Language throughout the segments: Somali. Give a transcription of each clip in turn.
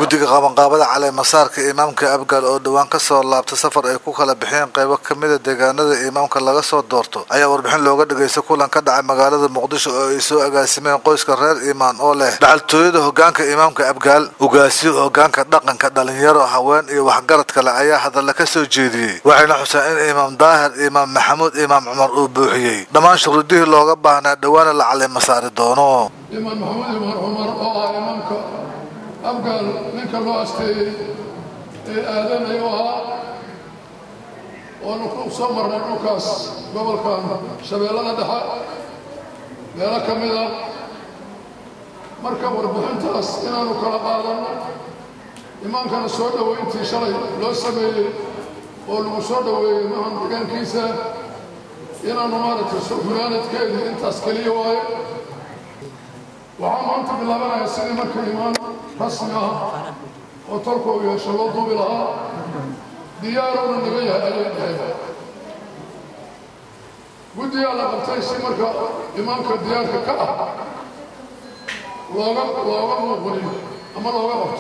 guddiga qabanqaabada caleemasaarka imaamka Abgaal oo dhawaan ka soo laabtay safar ay ku kala bixeen qaybo ka mid ah deegaanada imaamka laga soo doorto ayaa warbixin looga dhageysto kulan ka dhacay magaalada Muqdisho oo ay soo agaasimeen qoyska reer Imaan oo leh dhacaltooyada hoggaanka imaamka Abgaal ugaasiyo hoggaanka dhaqanka dhalinyaro haween iyo waxgarad kale ayaa hadalla ka soo jeediyay waxayna xuseen in imaam Daahir imaam Maxamuud imaam Cumar uu buuxiyay dhammaan shuruudihii looga baahnaa dhawaan la caleemasaari doono imaam Maxamuud imaam Cumar oo imaamka Abgaal ninka loo asteeyay آدم أيها ونقول صمر نوكاس قبل كان شبيلنا دحا بيلا كميدا مركب وربحنتاس إنا نكلا قادنا إمام كان السودة وإنتي شري لو سمي ولو سودة وإمام كان كيسا إنا نمارة فلانة كيدي إنت أسكليه واي وعام أنت بالله بنا يسيني مركب إمام رسمها وتركوا يشلطوا بلها ديارنا النبي عليه ودي على قبتي سمرك إمامك ديارك كأه لوغا مغني أما لوغا قبت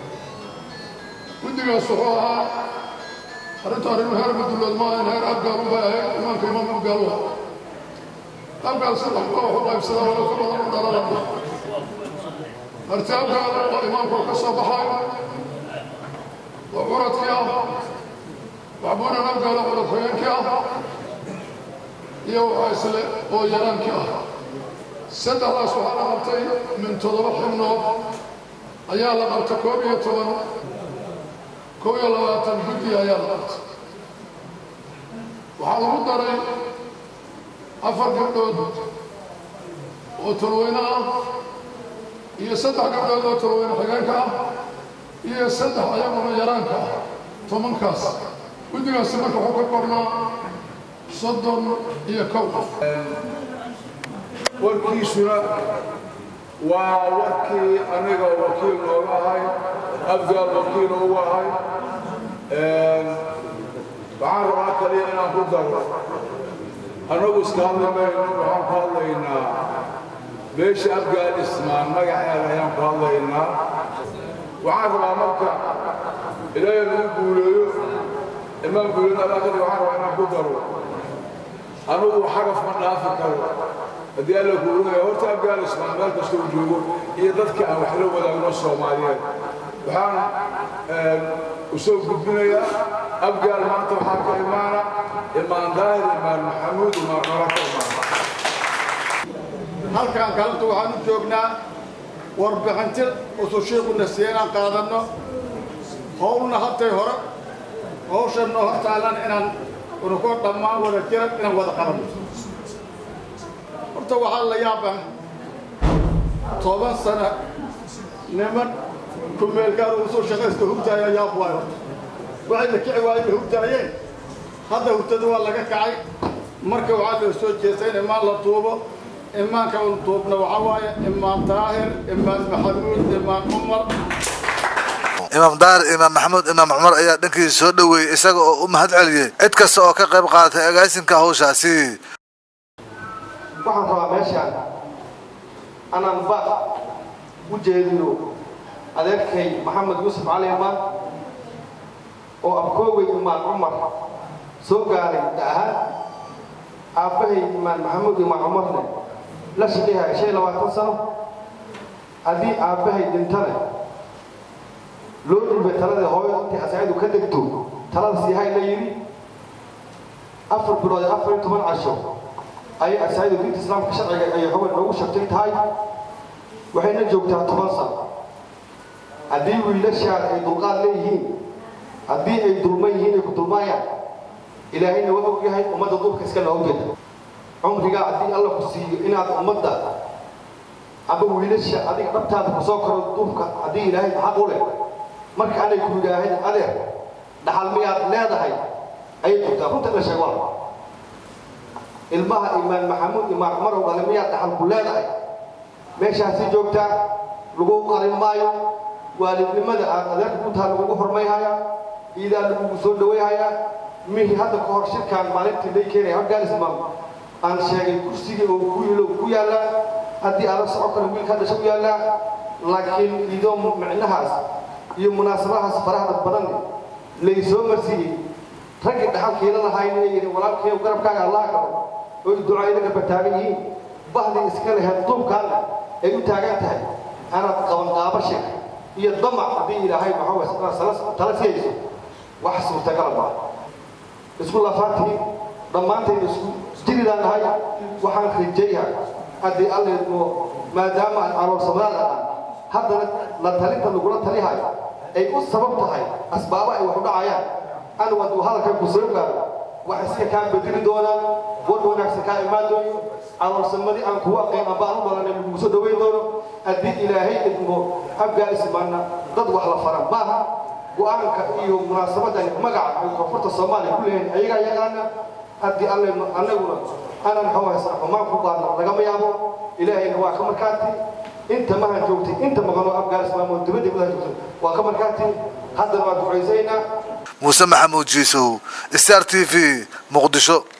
ودي يصحوها أردت أن نهار بدل الماء نهار أبقى رباه إمامك إمام أبقى أبقى سلح الله يبسلام ولكم الله دار الله أرتي أبقى إمامك وكسر بحاي وعرض كياه وعبونا نبقى لعرض خيان كياه يو عيسل أو يران كياه سد الله سبحانه وتعالى من تضرح النوب أيها لغبت كوبية طبعا كوبية لغاية البدي أيها لغبت وحال مدري أفر قبلود وتروينا يسدح قبلود وتروينا خيان كياه iyo saddex ayaguna yaraanka 10 kaas gudigaas marka wuxuu ka qornaa 30 iyo 1 warkiisuna waa warkii aniga wakiil nooga ahay Abgaal wakiil ugu ahay waxaan rabaa kaliya inaan ku daro anagu iska hadlamayno waxaan ku hadlaynaa beesha Abgaal ismaan magaceeda ayaan ku hadlaynaa وعارف عمرك إلى الجوليو إمام جوليو أنا أخذ وعارف أنا كبره أنا وحرف من أفكار بدي أقول لك جوليو هو تابع اسمه مالك استوى جوليو هي ضدك أو حلو ولا نص مالية وحان وسوق الدنيا أبقى المنطقة حق إمانا إمان داهر إمان محمود إمان مركب هل كان كلمته عن جوجنا warbixintii oo sheeguna seenan qaadano howlna hadday hore howshan oo taalan inaan urugo dhamaan wada jira inaan wada qabanno horta waxa la yaabaa 10 sano niman ku meel gaar oo soo shaqaysto hubtaaya yaab waayo waxay la kici waayeen hubtaayeen hadda hubtada waa laga kacay marka waxa la soo jeestay in ma la tuubo إمام كون طوبنا وعوايا إمام طاهر إمام محمود إمام عمر إمام دار إمام محمود إمام عمر أيها دنكي سودوي إساق أمهد عليه إتكس أو كقيب قاعدة أجايسن كهوشاسي waxaan meeshaan anaan ba u jeediyo adeerkay Maxamed Yuusuf Cali Imaan oo abkooway Imaan Cumar soo gaaray daahan aabahay Imaan Maxamuud Imaan Cumarne la shaqeeyaa 20 sano hadii aabahay dintana loo dhibay talada hooyadii asaydu ka degto talada si hay la yiri afar bilood 14 casho ay asaydu diinta islaamka sharciga ay haween ugu shaqtay tahay waxayna joogtaa 10 sano hadii wiilasha ay dulqaad leeyihiin hadii ay dulmay yihiin ay ku dulmayaan ilaahayna wuxuu og yahay ummadda dulka iska loo jeedo umriga hadii Allah ku siiyo inaad ummadda aba wiilasha adiga dhabtaada ku soo koro dulka hadii ilaahay xaq u leh marka aanay ku yiraahdeen adeer dhaxal miyaad leedahay ay ku runta la sheego ilmaha Imaan Maxamuud Imaan Cumar oo miyaad dhaxal ku leedahay meeshaasi joogta lagu qarin maayo waalidnimada adeer ku taal lagu hormayhaya إذا نقول دويها مه هذا كهر شركة مالك تدي كيني هرجال اسمه أن شيء كرسي أو كويلا هذه على صعب كان هذا شو يلا لكن إذا معناها iyo munaasabahaas faraha badan lay soo marsiiyay rag dhaxalkeena lahayn inay walaalkay garabkaaga Allah ka oo ducaynaga bataagan yihiin bahdi iska leh duubkaan ay u taagan tahay ana qaban qaabashay iyo damac hadii ilaahay maxaa talasiyay wax suurtagal ah isku lafaantii dhamaanteen isku jiridaan ahay waxaan rijeeyaa hadii alle maadaama aan aroor Soomaaliya haddana la talinta lagu talihay ay u sabab tahay asbaaba ay wax u dhacayaan أنا وأنتو هذا كان بسرقة وحسك كان بدري دونا ودونا سكان إمادون على رسمني أن كوا قيم أبارو ولا نبي مسدوين دونا أدي إلهي إنه أبقى اسمنا ضد وحلا فرم بها وأنا كأيو مناسبة يعني مقع وكفرت الصومالي كلهن أيها يجانا أدي أنا نحوه سرق وما فقارنا لقم يابو إلهي هو كمر كاتي أنت ما هنجوتي أنت ما قالوا أبقى اسمه متبدي ولا جوتي وكمر كاتي هذا ما دعيزينا موسى محمود جيسو ستار تي في مقدشو.